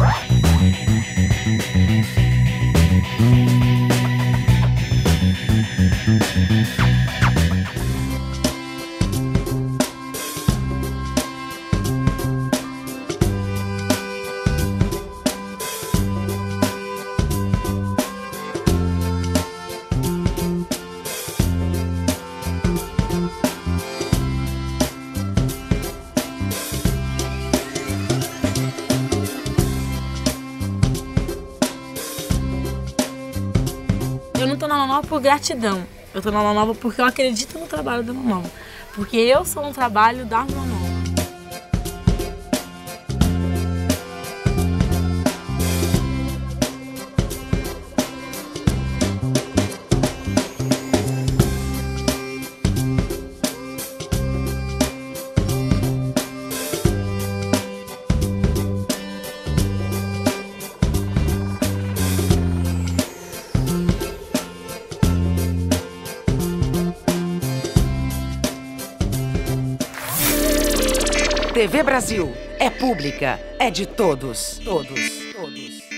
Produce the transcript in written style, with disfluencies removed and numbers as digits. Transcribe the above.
Eu não tô na Nova por gratidão. Eu tô na Nova porque eu acredito no trabalho da Nova. Porque eu sou um trabalho da Nova. TV Brasil é pública, é de todos, todos, todos.